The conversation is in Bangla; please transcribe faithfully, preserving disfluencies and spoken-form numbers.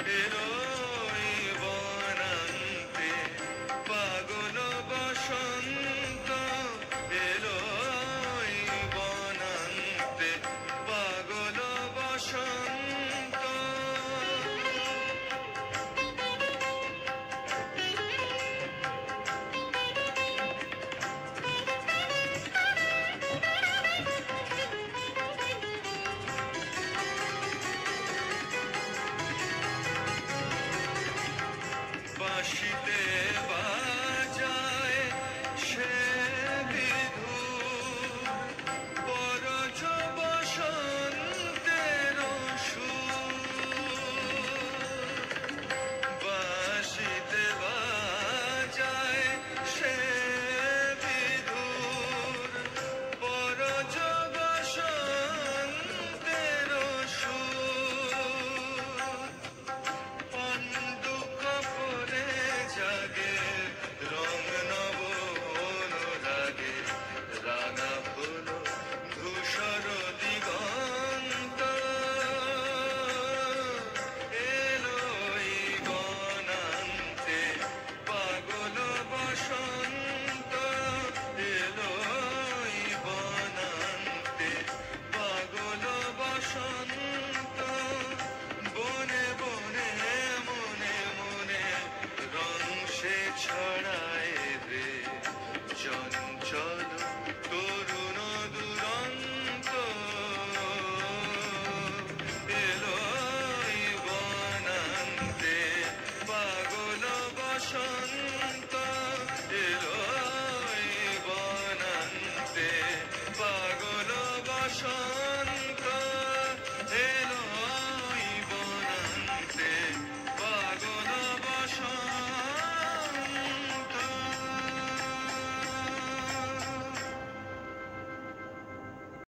এলো এই বনান্তে পাগল বসন্ত, এলো এই বনান্তে পাগল বসন্ত। বাঁশিতে বাজায় সে বিধুর পরজ বসন্তের সুর। বাঁশিতে বাজায় সে বিধুর পরজ বসন্তের সুর। পাণ্ডু কপরে জাগে রং নব অনুরাগে, রাঙা ফুল ধূসর দিগন্ত। এলো এই বনান্তে পাগল বসন্ত, এলো এই বনান্তে পাগল বসন্ত। বনে বনে মনে মনে রং সে ছড়ায় রে, চঞ্চল তরুণ দুরন্ত। এলো এই বনান্তে পাগল বসন্ত, এলো এই বনান্তে পাগল বসন্ত।